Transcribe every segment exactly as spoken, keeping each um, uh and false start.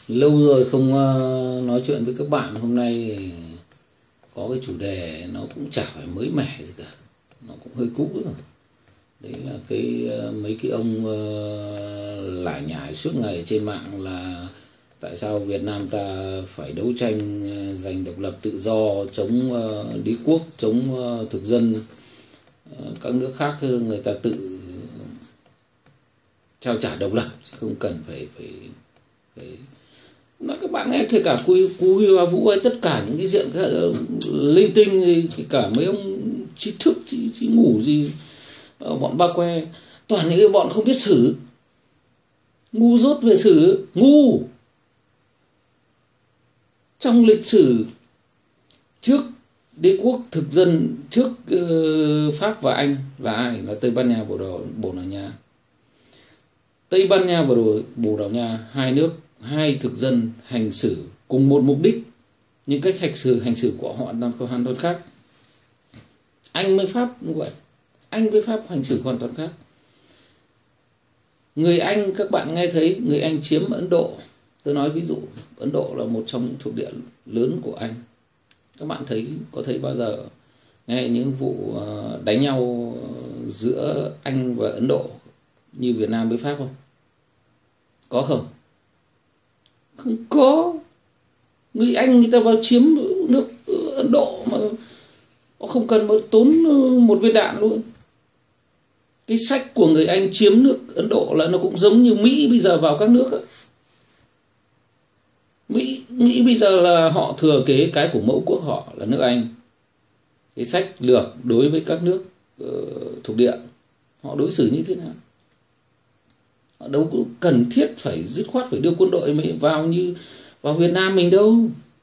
Lâu rồi không ờ, nói chuyện với các bạn. Hôm nay có cái chủ đề nó cũng chả phải mới mẻ gì cả, nó cũng hơi cũ rồi. Đấy là cái ờ, mấy cái ông uh, lải nhải suốt ngày trên mạng là tại sao Việt Nam ta phải đấu tranh ờ, giành độc lập tự do, chống ờ, đế quốc, chống ờ, thực dân. Ờ, các nước khác người ta tự trao trả độc lập, không cần phải phải phải nói các bạn nghe. Kể cả Cú Cú Huy Hoa Vũ ấy, tất cả những cái diện linh tinh thì cả mấy ông trí thức trí, trí ngủ gì, bọn ba que, toàn những cái bọn không biết sử, ngu dốt về sử, ngu. Trong lịch sử trước đế quốc thực dân, trước uh, Pháp và Anh là ai? Là Tây Ban Nha, Bồ Đào Bồ Đào Nha. Tây Ban Nha và Bồ Đào Nha, hai nước, hai thực dân hành xử cùng một mục đích, nhưng cách hành xử hành xử của họ có hoàn toàn khác. Anh với Pháp như vậy, Anh với Pháp hành xử hoàn toàn khác. Người Anh, các bạn nghe thấy người Anh chiếm Ấn Độ. Tôi nói ví dụ, Ấn Độ là một trong những thuộc địa lớn của Anh. Các bạn thấy có thấy bao giờ nghe những vụ đánh nhau giữa Anh và Ấn Độ như Việt Nam với Pháp không? Có không? Không có. Người Anh người ta vào chiếm nước Ấn Độ mà họ không cần tốn một viên đạn luôn. Cái sách của người Anh chiếm nước Ấn Độ là nó cũng giống như Mỹ bây giờ vào các nước ấy. Mỹ Mỹ bây giờ là họ thừa kế cái của mẫu quốc họ là nước Anh. Cái sách lược đối với các nước uh, thuộc địa, họ đối xử như thế nào? Họ đâu có cần thiết phải dứt khoát phải đưa quân đội mới vào như vào Việt Nam mình đâu.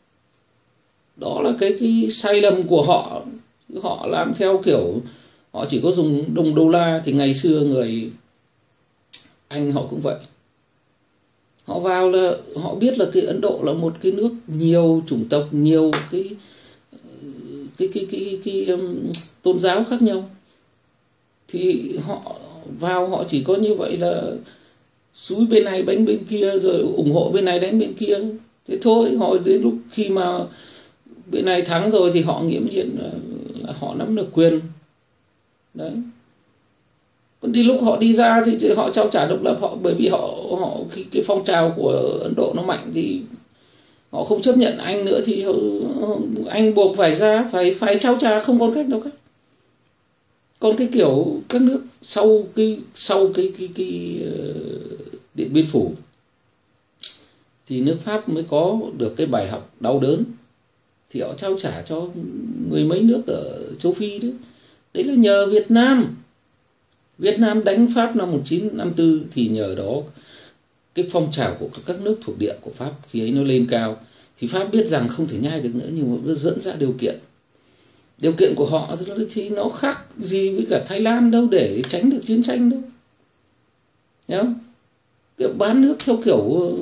Đó là cái cái sai lầm của họ. Họ làm theo kiểu họ chỉ có dùng đồng đô la. Thì ngày xưa người Anh họ cũng vậy. Họ vào là họ biết là cái Ấn Độ là một cái nước nhiều chủng tộc, nhiều cái cái cái cái, cái, cái um, tôn giáo khác nhau. Thì họ vào họ chỉ có như vậy là xúi bên này đánh bên kia, rồi ủng hộ bên này đánh bên kia. Thế thôi, họ đến lúc khi mà bên này thắng rồi thì họ nghiễm nhiên là, là họ nắm được quyền. Đấy. Còn đi lúc họ đi ra thì họ trao trả độc lập, họ bởi vì họ họ khi cái phong trào của Ấn Độ nó mạnh thì họ không chấp nhận Anh nữa, thì họ, Anh buộc phải ra, phải phải trao trả, không còn cách nào khác. Còn cái kiểu các nước sau cái sau cái cái cái, cái Điện Biên Phủ thì nước Pháp mới có được cái bài học đau đớn, thì họ trao trả cho mười mấy nước ở châu Phi đấy. Đấy là nhờ Việt Nam. Việt Nam đánh Pháp năm một nghìn chín trăm năm mươi tư thì nhờ đó cái phong trào của các nước thuộc địa của Pháp khi ấy nó lên cao, thì Pháp biết rằng không thể nhai được nữa, nhưng mà dẫn ra điều kiện. Điều kiện của họ thì nó khác gì với cả Thái Lan đâu để tránh được chiến tranh đâu. Nhớ không? Bán nước theo kiểu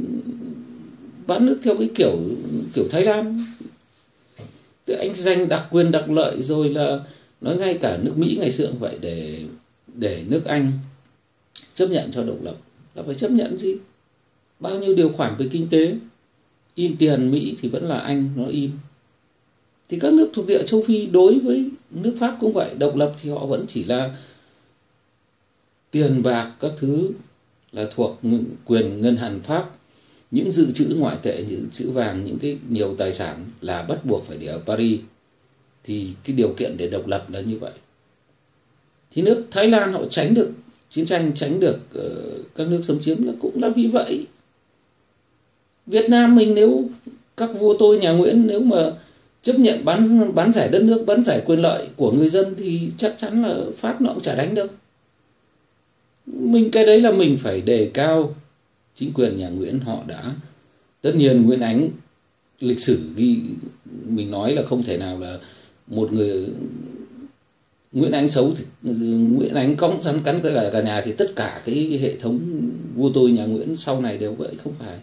bán nước theo cái kiểu kiểu Thái Lan. Tức anh giành đặc quyền đặc lợi, rồi là nói ngay cả nước Mỹ ngày xưa cũng vậy, để để nước Anh chấp nhận cho độc lập là phải chấp nhận gì? Bao nhiêu điều khoản về kinh tế, in tiền Mỹ thì vẫn là Anh nó in. Thì các nước thuộc địa châu Phi đối với nước Pháp cũng vậy, độc lập thì họ vẫn chỉ là tiền bạc các thứ là thuộc quyền ngân hàng Pháp. Những dự trữ ngoại tệ, những dự trữ vàng, những cái nhiều tài sản là bắt buộc phải để ở Paris. Thì cái điều kiện để độc lập là như vậy. Thì nước Thái Lan họ tránh được chiến tranh, tránh được uh, các nước xâm chiếm là cũng là vì vậy. Việt Nam mình nếu các vua tôi nhà Nguyễn nếu mà chấp nhận bán bán giải đất nước, bán giải quyền lợi của người dân thì chắc chắn là Pháp nó cũng chả đánh đâu. Mình cái đấy là mình phải đề cao chính quyền nhà Nguyễn. Họ đã, tất nhiên Nguyễn Ánh lịch sử ghi mình nói là không thể nào là một người Nguyễn Ánh xấu thì Nguyễn Ánh cõng rắn cắn cả cả nhà thì tất cả cái hệ thống vua tôi nhà Nguyễn sau này đều vậy, không phải.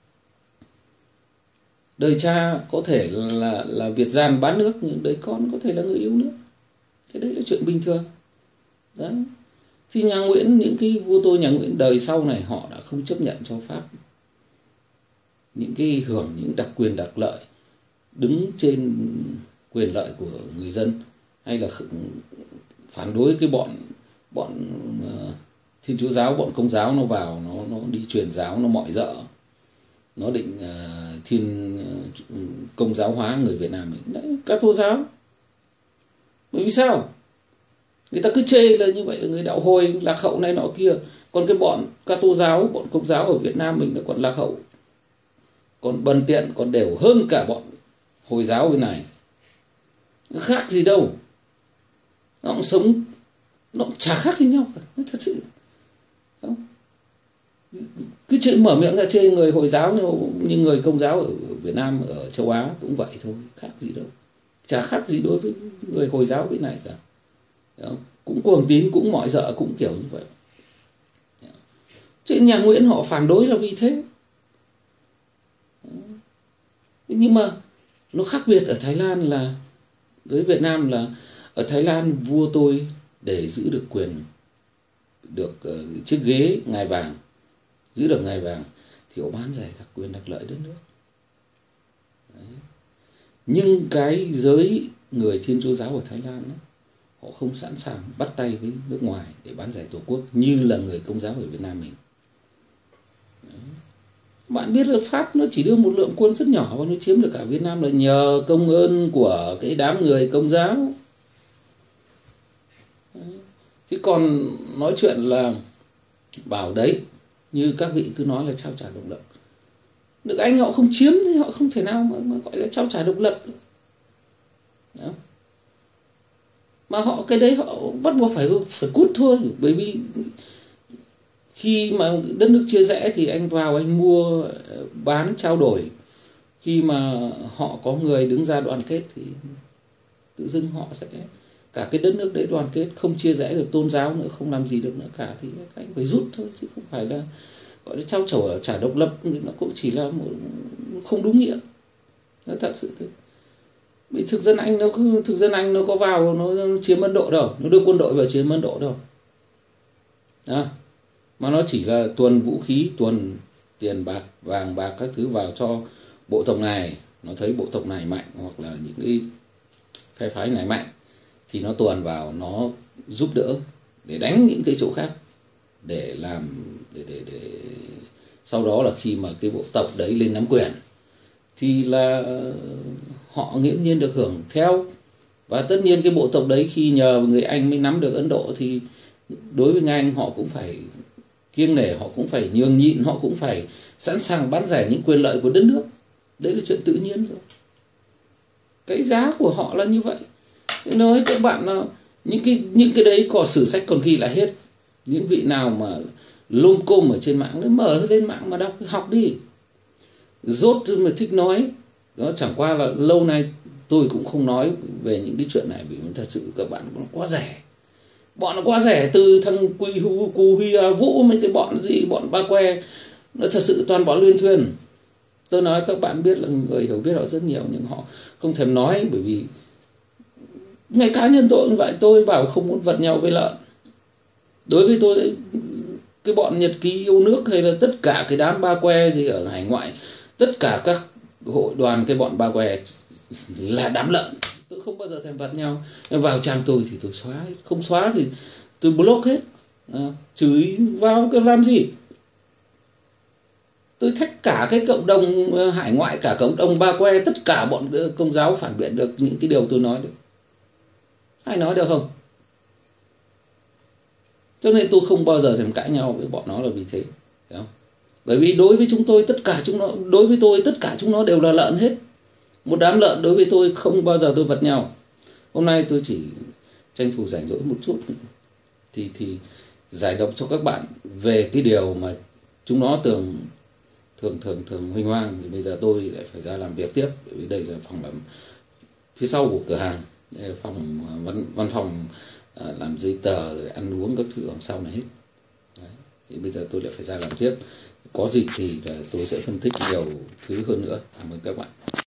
Đời cha có thể là là Việt gian bán nước, nhưng đời con có thể là người yêu nước. Cái đấy là chuyện bình thường. Đấy. Thì nhà Nguyễn, những cái vua tôi nhà Nguyễn đời sau này họ đã không chấp nhận cho Pháp những cái hưởng những đặc quyền đặc lợi, đứng trên quyền lợi của người dân, hay là phản đối cái bọn bọn uh, Thiên Chúa giáo, bọn Công giáo nó vào, nó nó đi truyền giáo, nó mọi dợ, nó định uh, thiên uh, Công giáo hóa người Việt Nam mình. Đấy, Catholic giáo. Bởi vì sao? Người ta cứ chê là như vậy là người đạo hồi, lạc hậu này nọ kia. Còn cái bọn Catholic giáo, bọn Công giáo ở Việt Nam mình là còn lạc hậu, còn bần tiện, còn đều hơn cả bọn Hồi giáo bên này. Nó khác gì đâu. Nó cũng sống, nó cũng chả khác gì nhau cả. Nó thật sự không? Cứ chê, mở miệng ra chê người Hồi giáo như người Công giáo ở Việt Nam, ở châu Á cũng vậy thôi, khác gì đâu. Chả khác gì đối với người Hồi giáo bên này cả. Không? Cũng cuồng tín, cũng mọi dợ, cũng kiểu như vậy. Chứ nhà Nguyễn họ phản đối là vì thế. Nhưng mà nó khác biệt ở Thái Lan là với Việt Nam là ở Thái Lan vua tôi để giữ được quyền, được uh, chiếc ghế ngai vàng, giữ được ngai vàng thì họ bán rẻ các quyền đặc lợi đất nước. Đấy. Nhưng cái giới người Thiên Chúa giáo ở Thái Lan đó, họ không sẵn sàng bắt tay với nước ngoài để bán rẻ Tổ quốc như là người Công giáo ở Việt Nam mình. Đấy. Bạn biết là Pháp nó chỉ đưa một lượng quân rất nhỏ và nó chiếm được cả Việt Nam là nhờ công ơn của cái đám người Công giáo. Đấy. Chứ còn nói chuyện là bảo đấy, như các vị cứ nói là trao trả độc lập. Nước Anh họ không chiếm thì họ không thể nào mà, mà gọi là trao trả độc lập. Đó. Mà họ cái đấy họ bắt buộc phải phải cút thôi, bởi vì khi mà đất nước chia rẽ thì anh vào anh mua bán trao đổi, khi mà họ có người đứng ra đoàn kết thì tự dưng họ sẽ cả cái đất nước đấy đoàn kết, không chia rẽ được tôn giáo nữa, không làm gì được nữa cả, thì anh phải rút thôi, chứ không phải là gọi là trao trả trả độc lập. Nó cũng chỉ là một, không đúng nghĩa. Nó thật sự thế. Vì thực dân Anh nó thực dân Anh nó có vào nó chiếm Ấn Độ đâu, nó đưa quân đội vào chiếm Ấn Độ đâu. Đó. Mà nó chỉ là tuần vũ khí, tuần tiền bạc, vàng bạc các thứ vào cho bộ tộc này, nó thấy bộ tộc này mạnh hoặc là những cái phe phái này mạnh thì nó tuần vào, nó giúp đỡ để đánh những cái chỗ khác, để làm để để để sau đó là khi mà cái bộ tộc đấy lên nắm quyền thì là họ nghiễm nhiên được hưởng theo. Và tất nhiên cái bộ tộc đấy khi nhờ người Anh mới nắm được Ấn Độ thì đối với người Anh họ cũng phải kiêng nể, họ cũng phải nhường nhịn, họ cũng phải sẵn sàng bán rẻ những quyền lợi của đất nước. Đấy là chuyện tự nhiên rồi. Cái giá của họ là như vậy. Nói các bạn là những cái những cái đấy có sử sách còn ghi lại hết. Những vị nào mà lôm côm ở trên mạng, nó mở lên mạng mà đọc, học đi. Rốt mà thích nói. Đó chẳng qua là lâu nay tôi cũng không nói về những cái chuyện này, vì thật sự các bạn nó quá rẻ. Bọn nó quá rẻ, từ thằng Quy Hu Cù Huy Vũ, mấy cái bọn gì, bọn Ba Que, nó thật sự toàn bọn luyên thuyên. Tôi nói các bạn biết là người hiểu biết họ rất nhiều, nhưng họ không thèm nói, bởi vì ngay cá nhân tôi cũng vậy. Tôi bảo không muốn vật nhau với lợn. Đối với tôi, cái bọn Nhật Ký yêu nước hay là tất cả cái đám Ba Que gì ở hải ngoại, tất cả các hội đoàn cái bọn Ba Que là đám lợn. Tôi không bao giờ thèm vật nhau. Vào trang tôi thì tôi xóa, không xóa thì tôi block hết. À, chửi vào cái làm gì? Tôi thách cả cái cộng đồng hải ngoại, cả cộng đồng Ba Que, tất cả bọn Công giáo phản biện được những cái điều tôi nói được. Ai nói được không? Cho nên tôi không bao giờ thèm cãi nhau với bọn nó là vì thế. Thấy không? Bởi vì đối với chúng tôi, tất cả chúng nó, đối với tôi, tất cả chúng nó đều là lợn hết. Một đám lợn đối với tôi, không bao giờ tôi vật nhau. Hôm nay tôi chỉ tranh thủ rảnh rỗi một chút thì thì giải độc cho các bạn về cái điều mà chúng nó thường thường thường thường huênh hoang. Thì bây giờ tôi lại phải ra làm việc tiếp, bởi vì đây là phòng làm phía sau của cửa hàng, đây là phòng văn, văn phòng à, làm giấy tờ rồi ăn uống các thứ ở sau này hết. Đấy. Thì bây giờ tôi lại phải ra làm tiếp. Có dịp thì là tôi sẽ phân tích nhiều thứ hơn nữa. Cảm ơn các bạn.